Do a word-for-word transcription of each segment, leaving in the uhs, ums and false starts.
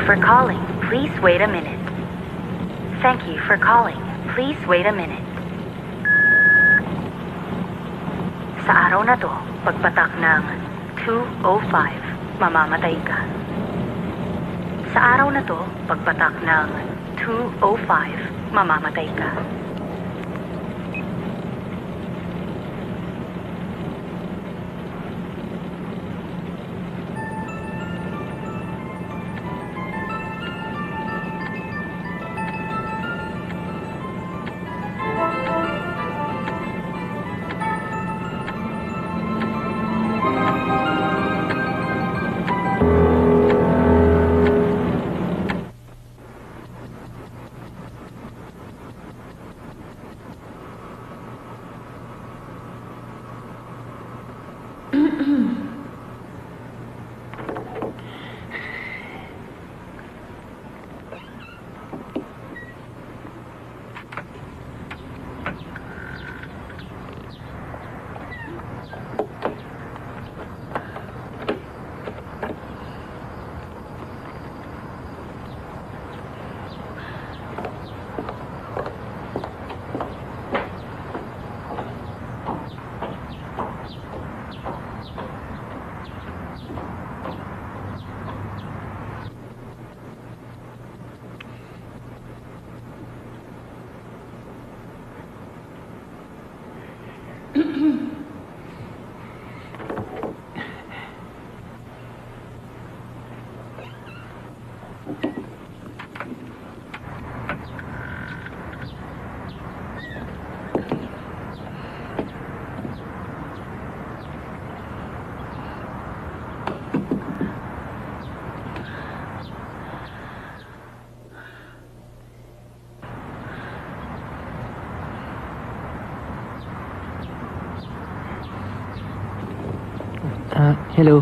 for calling. Please wait a minute. Thank you for calling. Please wait a minute. Sa araw na to, pagpatak ng two oh five, mamamatay ka. Sa araw na to, pagpatak ng two oh five, mamamatay ka. Uh, hello.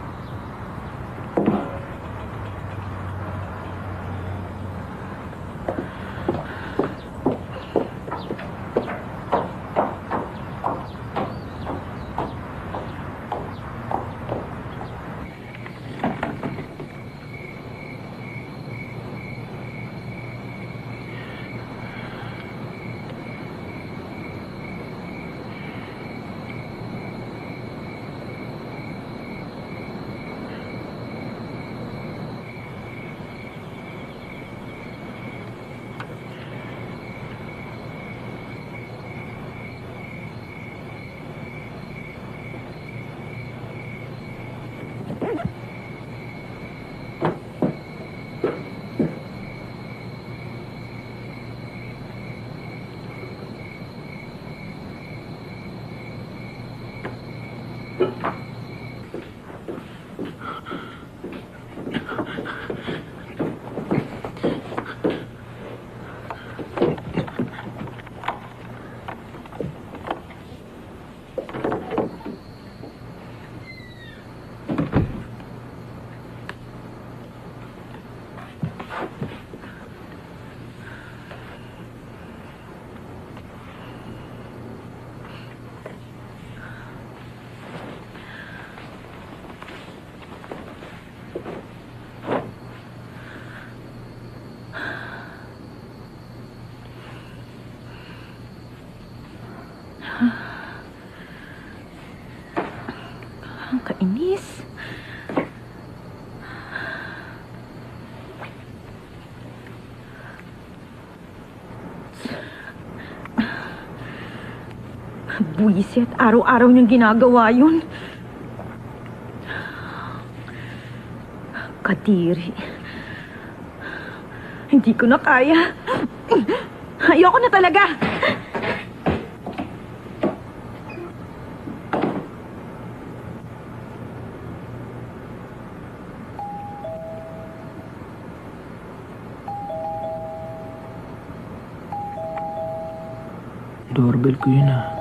Ang kainis. Buwisit, araw-araw niyang ginagawa yun. Kadiri. Hindi ko na kaya. Ayoko na talaga. Doorbell ko yun ah.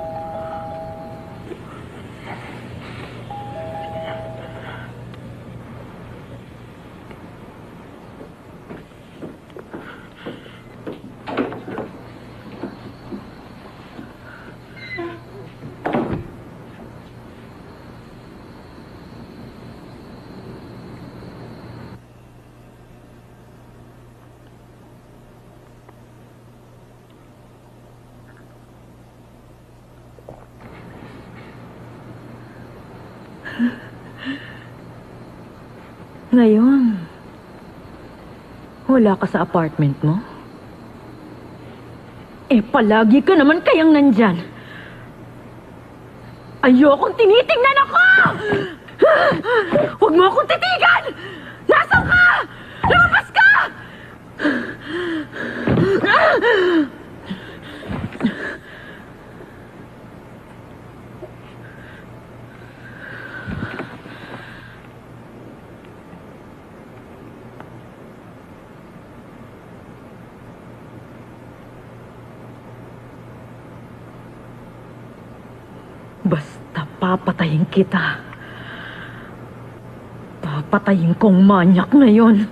Ngayon, wala ka sa apartment mo? Eh, palagi ka naman kayang nandyan. Ayokong tinitingnan ako! Huwag mo akong titigan! Nasaan ka? Lumabas ka! Basta papatayin kita. Papatayin kong manyak na yon.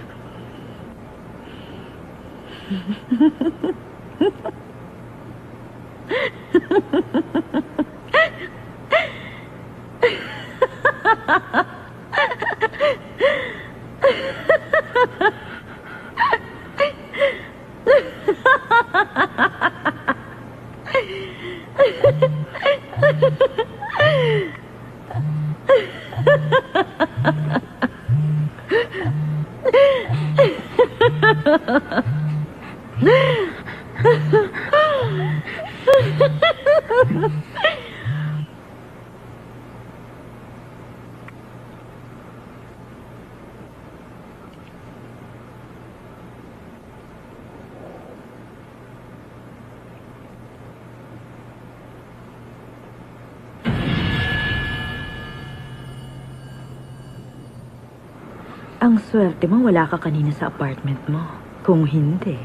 Ang swerte mo, wala ka kanina sa apartment mo. Kung hindi...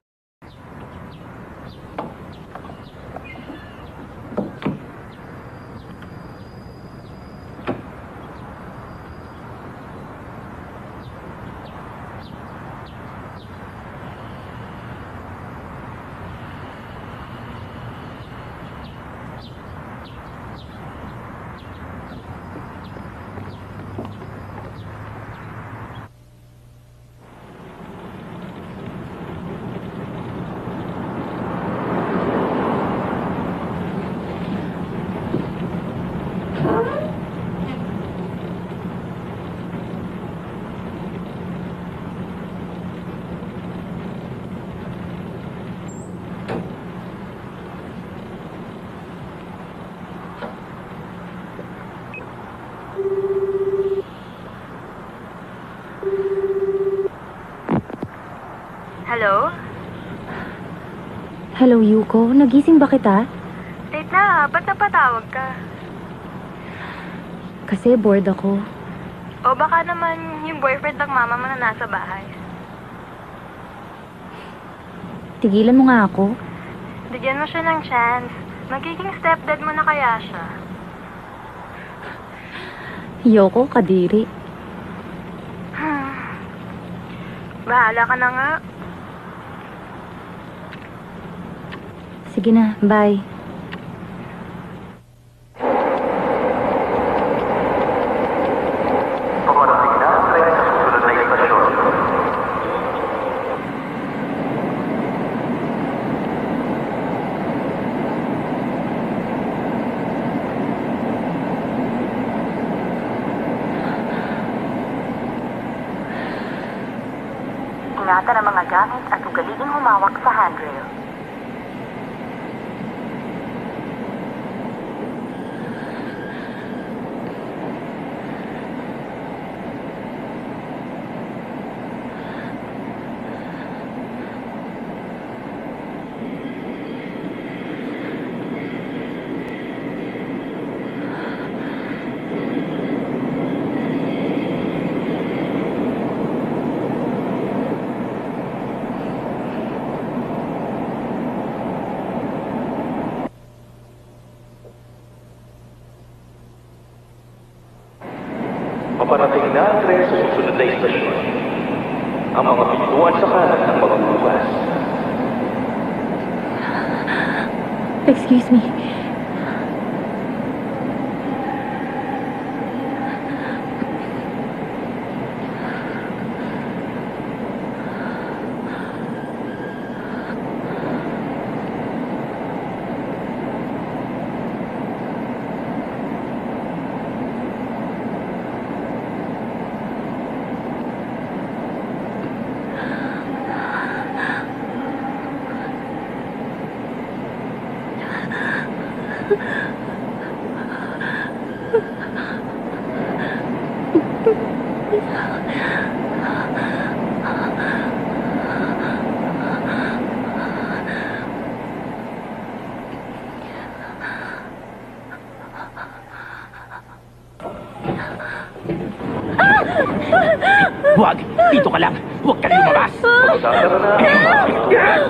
Hello? Hello, Yuko. Nagising ba kita? Late na, ba't napatawag ka? Kasi bored ako. O baka naman yung boyfriend ng mama mo na nasa bahay. Tigilan mo nga ako. Bigyan mo siya ng chance. Magiging stepdad mo na kaya siya. Yoko, kadiri. Hmm. Bahala ka na nga. Sige na, bye. Paparating na ang tren sa susunod na istasyon. Ingatan ang mga gamit at ugaliging humawak sa handrail. Paparating na ang tren sa susunod na istasyon. Ang mga pintuan sa kanan ang magbubukas. Excuse me. Huwag! Dito ka lang! Huwag kang lumabas! Magsasara na ang mga pintuan.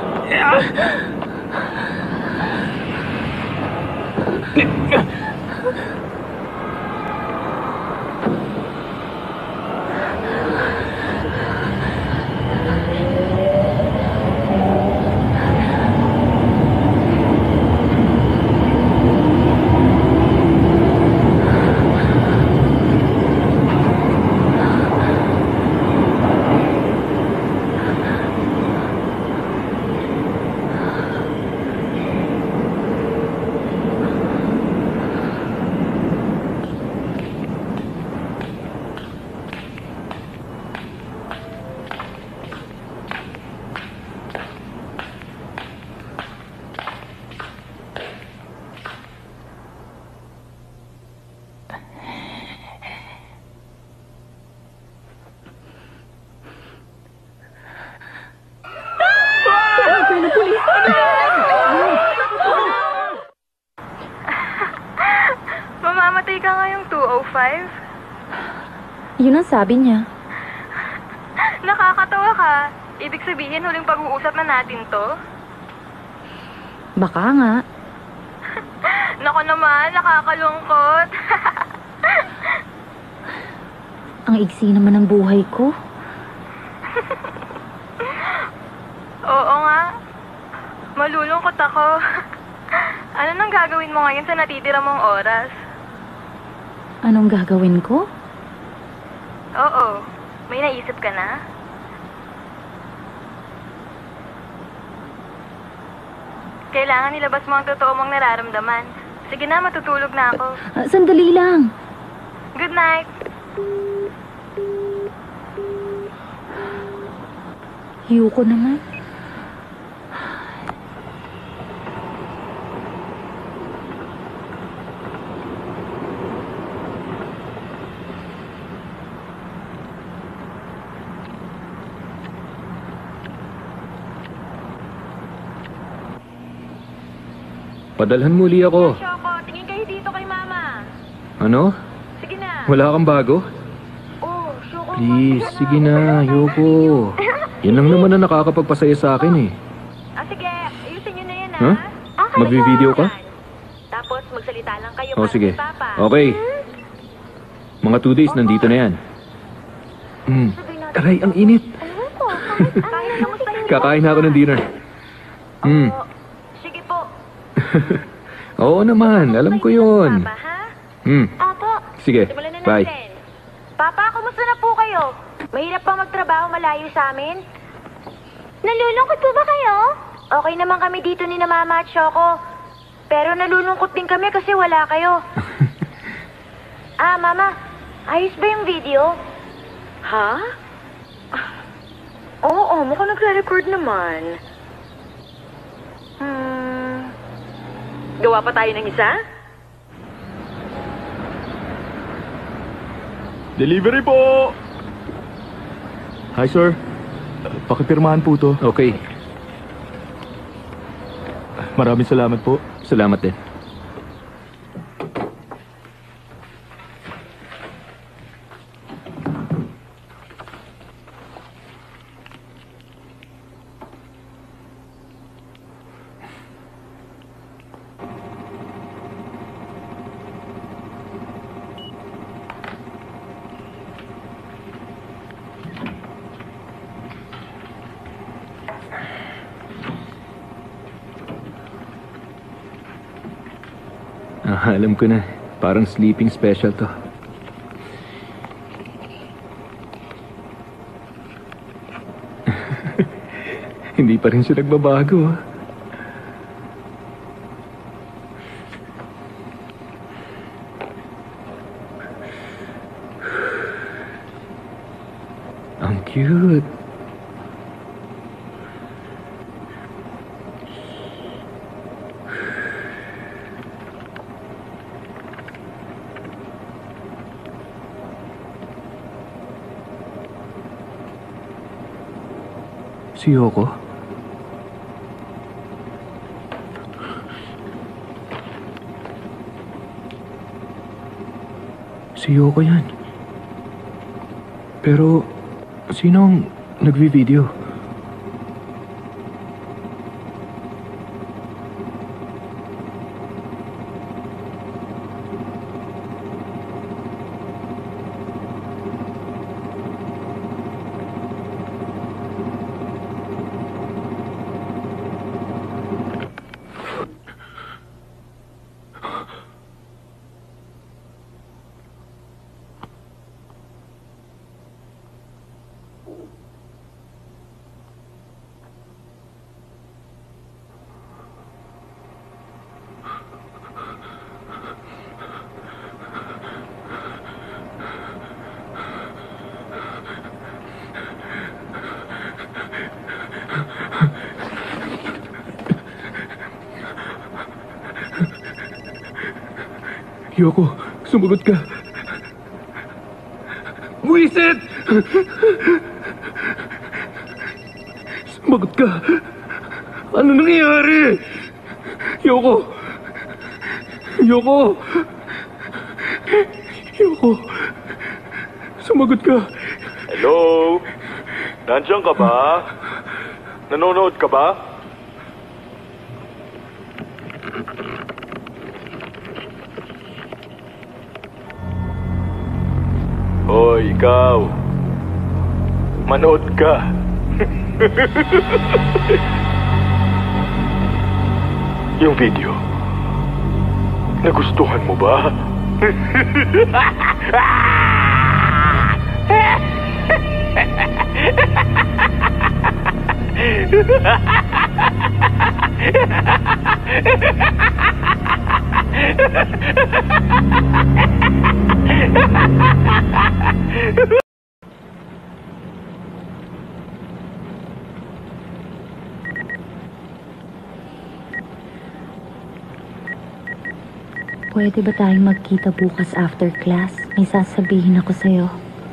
Mamamatay ka ngayong two oh five? Yun ang sabi niya. Nakakatawa ka. Ibig sabihin, huling pag-uusap na natin to? Baka nga. Nako naman, nakakalungkot. Ang iksi naman ng buhay ko. Oo nga. Malulungkot ako. Ano nang gagawin mo ngayon sa natitira mong oras? Anong gagawin ko? Oo. May naisip ka na? Kailangan nilabas mo ang totoo mong nararamdaman. Sige na, matutulog na ako. Ah, sandali lang. Good night. Yuko naman. Padalhan muli ako. Shoko, tingin kayo dito kay Mama. Ano? Sige na. Wala kang bago? Oh, Shoko. Please, sige na, Yoko. Yan lang naman na nakakapagpasaya sa akin eh. Ah, sige. Ayusin nyo na yan, Huh? ah. Magvi-video ka? Tapos magsalita lang kayo O para sige. kay Papa. Okay. Mga two days, nandito na yan. Hmm. Aray, ang init. Kahit kamustahin Kakain na ako ng dinner. Hmm. Oh, sige po. Oo naman, alam ko yun. Papa, ha? Hmm. Opo. Sige, Simulan na bye. natin. Papa, kumusta na po kayo? Mahirap pa magtrabaho malayo sa amin? Nalulungkot po ba kayo? Okay naman kami dito ni na Mama at Shoko. Pero nalulungkot din kami kasi wala kayo. Ah, Mama, ayos ba yung video? Ha? Oo, mukhang nagre-record naman. Hmm... Gawa pa tayo ng isa? Delivery po! Hi, sir. Pakipirmahan po to. Okay, Maraming salamat po. salamat din. Ah, alam ko na. Parang sleeping special to. Hindi pa rin siya nagbabago. Ang cute. Si Yoko? Si Yoko yan. Pero, sino ang nagvi-video? Yoko, sumagot ka. Buisit! Sumagot ka. Ano nangyayari? Yoko! Yoko! Yoko! Sumagot ka. Hello? Nandiyan ka ba? Nanonood ka ba? Hoy, ikaw. Manood ka. Yung video. Nagustuhan mo ba? Pwede ba tayong magkita bukas after class? May sasabihin ako sa'yo.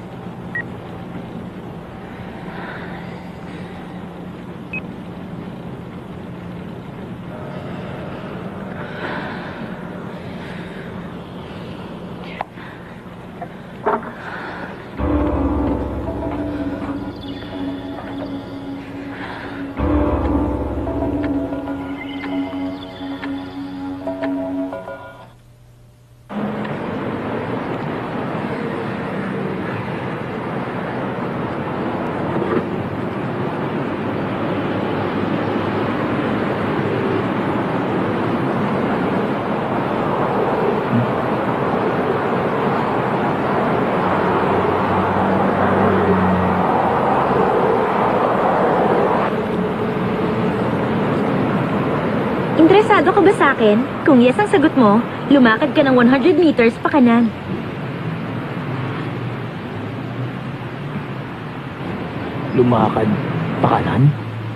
Interesado ka ba sa akin? Kung yes ang sagot mo, lumakad ka ng one hundred meters pa kanan. Lumakad pa kanan?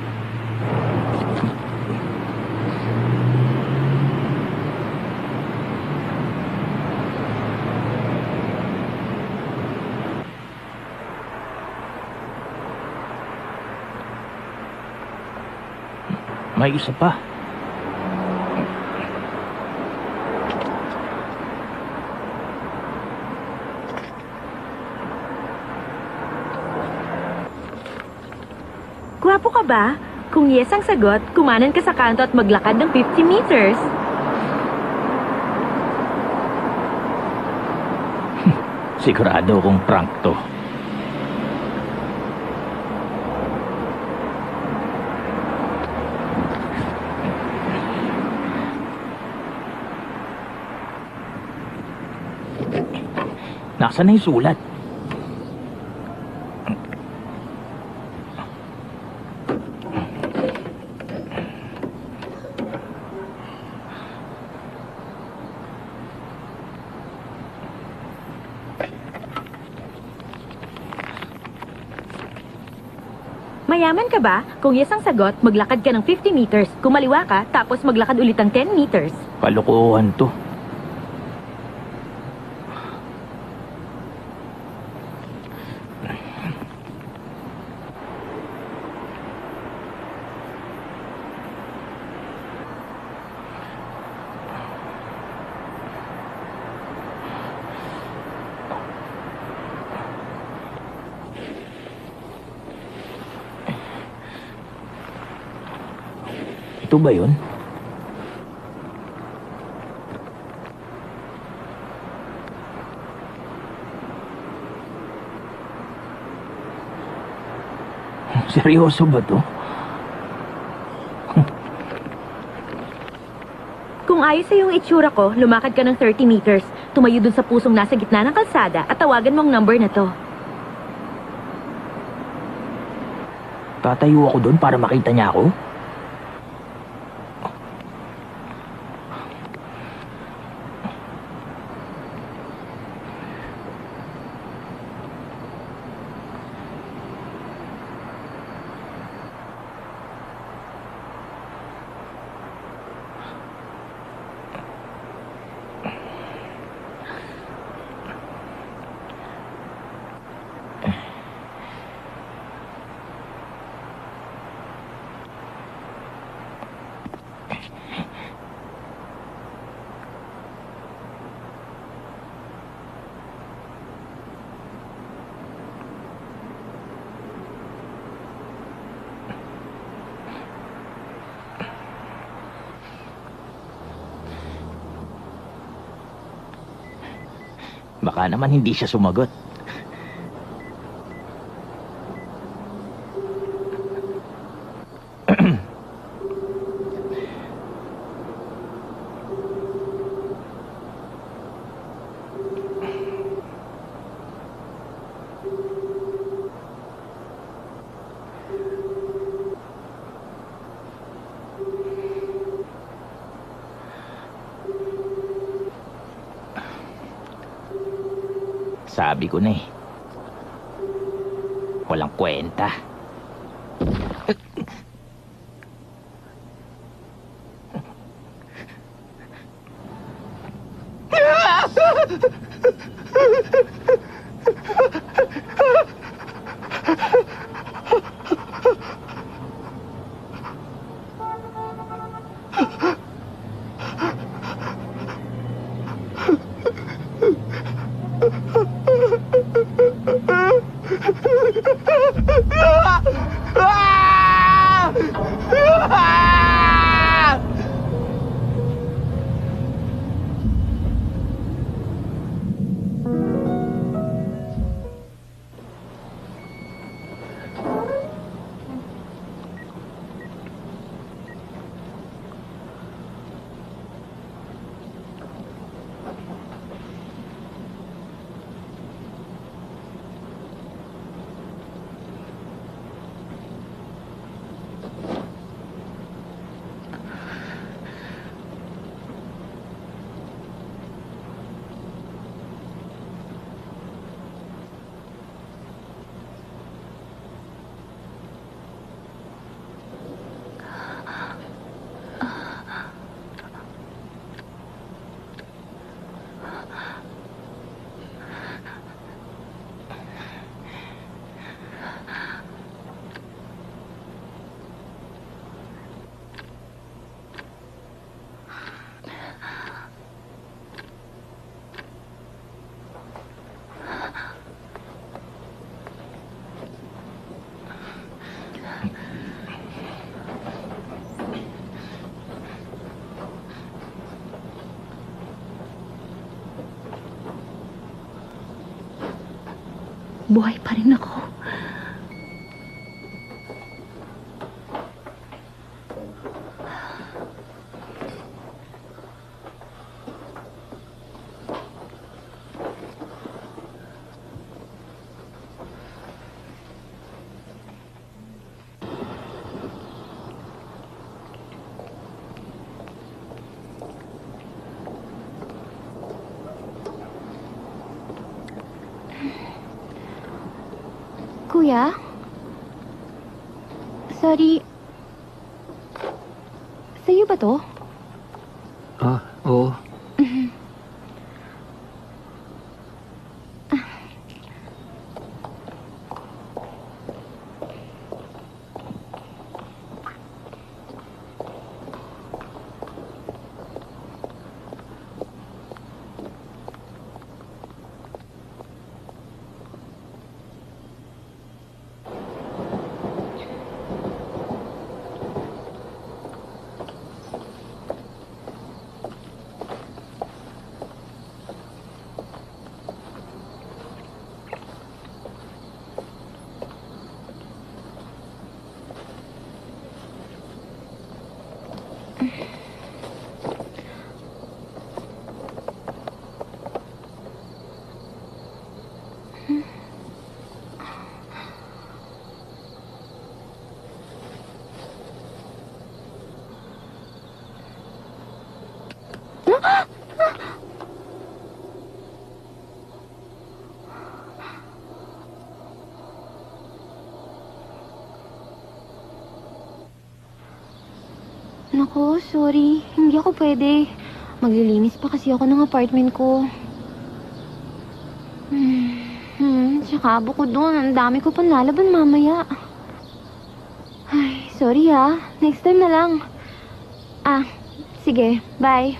May isa pa. Gwapo ka ba? Kung yes ang sagot, kumanan ka sa kanto at maglakad ng fifty meters. Sigurado kong prank to. Nasaan na yung sulat? Mayaman ka ba? Kung yes ang sagot, maglakad ka ng fifty meters. Kung maliwa ka, tapos maglakad ulit ng ten meters. Kalokohan to. Ito ba yun? Seryoso ba to? Kung ayos sa yung itsura ko, lumakad ka ng thirty meters, tumayo dun sa pusong nasa gitna ng kalsada at tawagan mong number na to. Tatayo ako doon para makita niya ako? Baka naman hindi siya sumagot. Sabi ko na eh. Walang kwenta. Buhay pa rin ako. Kuya? Sorry. Sa'yo ba to? Ah, oo. Nako, sorry. Hindi ako pwede. Maglilinis pa kasi ako ng apartment ko. Hmm, hmm tsaka bukod doon, ang dami ko pang lalaban mamaya. Ay, sorry ha. Next time na lang. Ah, sige. Bye.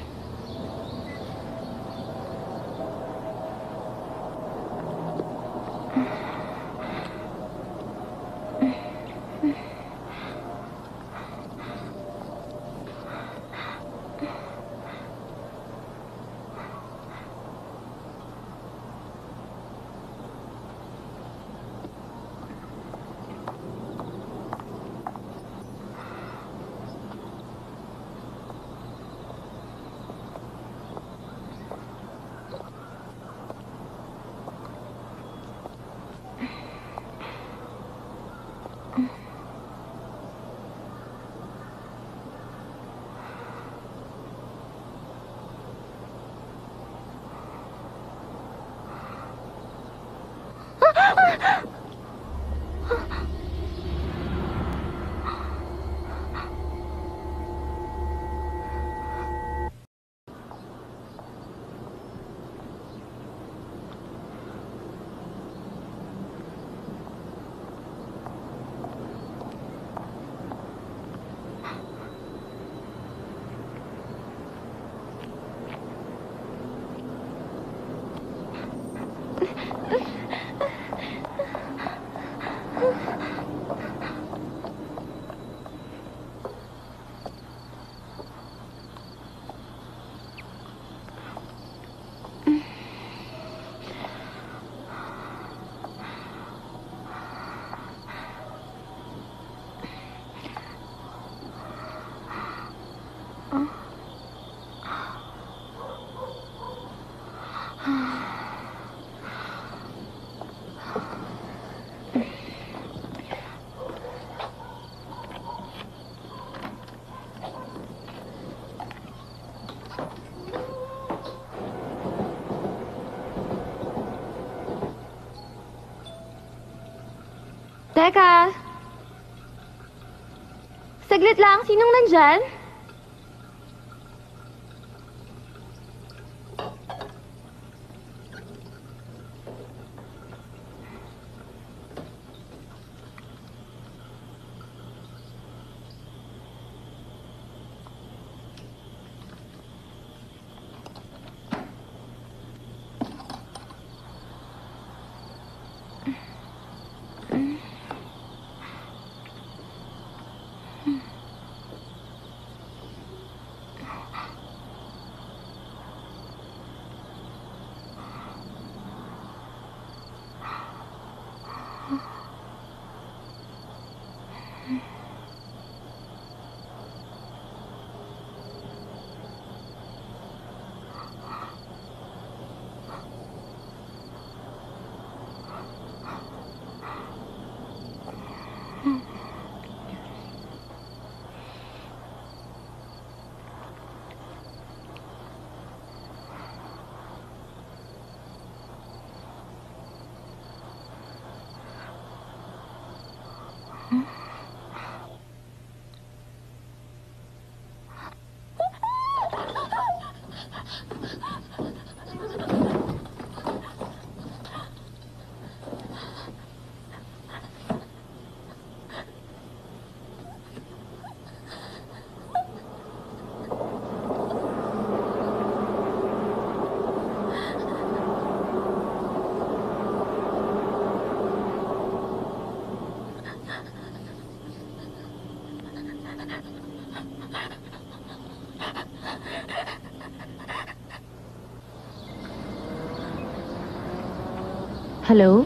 Teka! Saglit lang, sinong nandyan? Hello?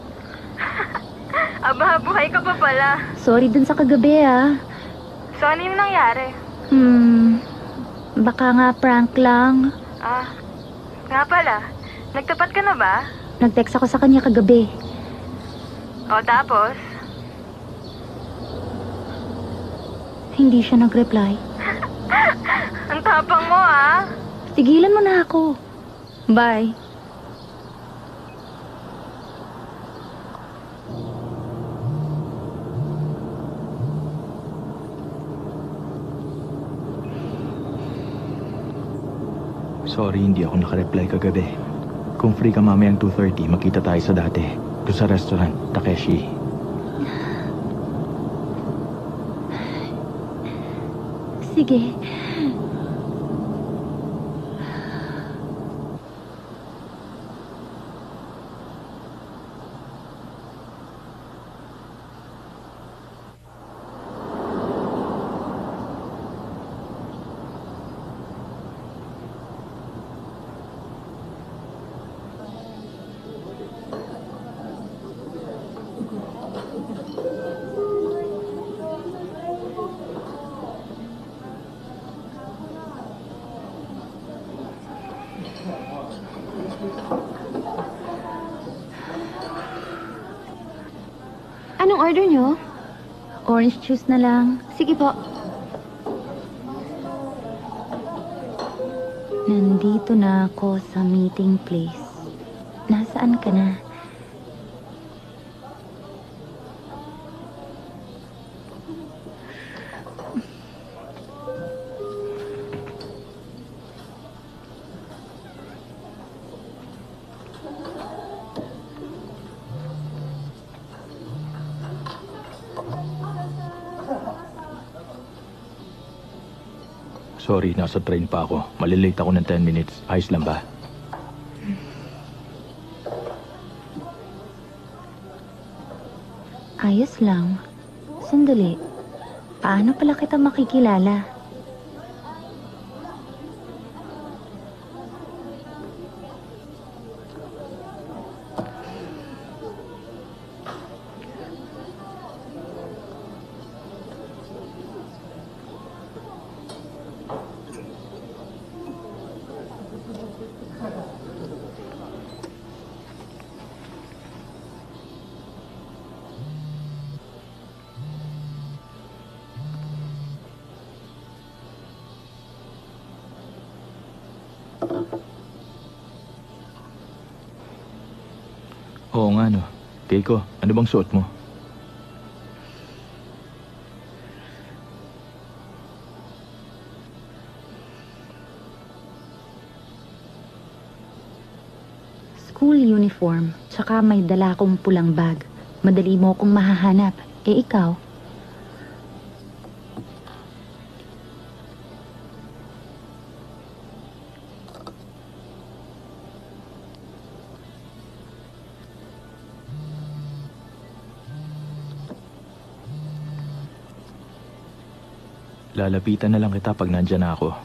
Aba, buhay ka pa pala. Sorry dun sa kagabi ah. So, ano yung nangyari? Hmm, baka nga prank lang. Ah, nga pala. Nagtapat ka na ba? Nag-text ako sa kanya kagabi. O, tapos? Hindi siya nag-reply. Ang tapang mo, ah. Tigilan mo na ako. Bye. Sorry, hindi ako nakareply kagabi. Kung free ka mamayang two thirty, makita tayo sa dati. Doon sa restaurant, Takeshi. Sige. Anong order nyo? Orange juice na lang. Sige po. Nandito na ako sa meeting place. Nasaan ka na? Sorry, nasa train pa ako. Malilate ako ng ten minutes. Ayos lang ba? Ayos lang. Sandali. Paano pala kita makikilala? Oo nga, no. Keiko, ano bang suot mo? School uniform, tsaka may dala akong pulang bag. Madali mo akong mahahanap. Eh, ikaw? Lalapitan na lang kita pag nandyan na ako.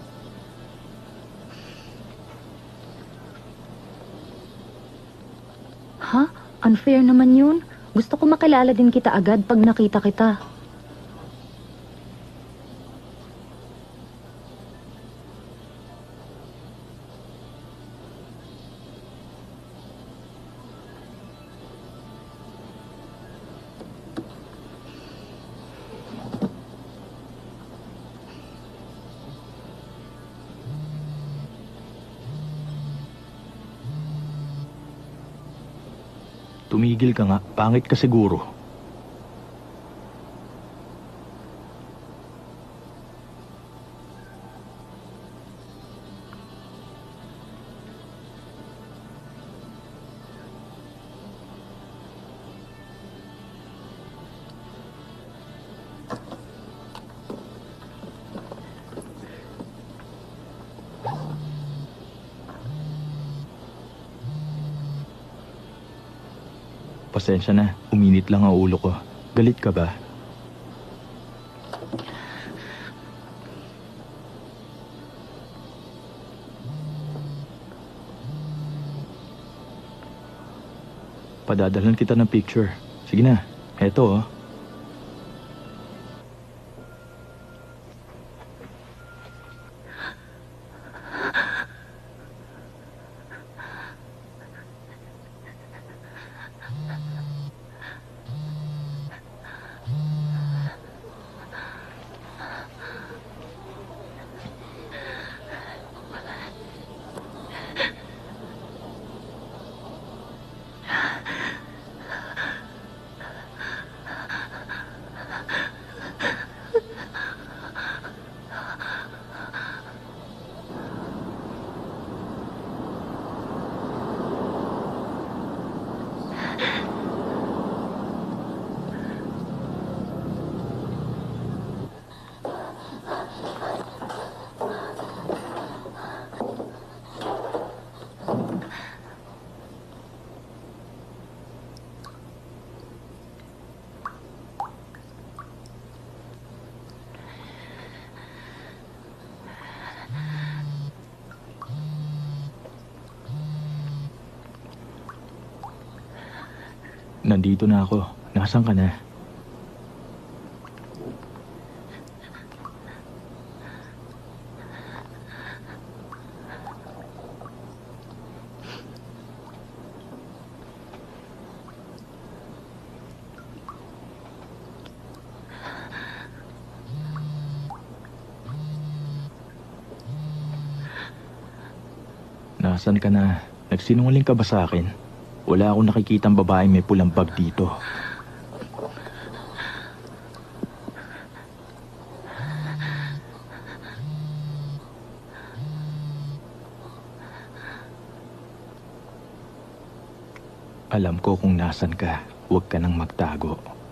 Ha? Unfair naman yun. Gusto ko makilala din kita agad pag nakita kita. Tumigil ka nga. Pangit ka siguro. Pasensya na, uminit lang ang ulo ko. Galit ka ba? Padadalhan kita ng picture. Sige na, eto oh. Nandito na ako. Nasaan ka na? Nasaan ka na? Nagsinungaling ka ba sa akin? Wala akong nakikitang babaeng may pulang bag dito. Alam ko kung nasan ka. Huwag ka nang magtago.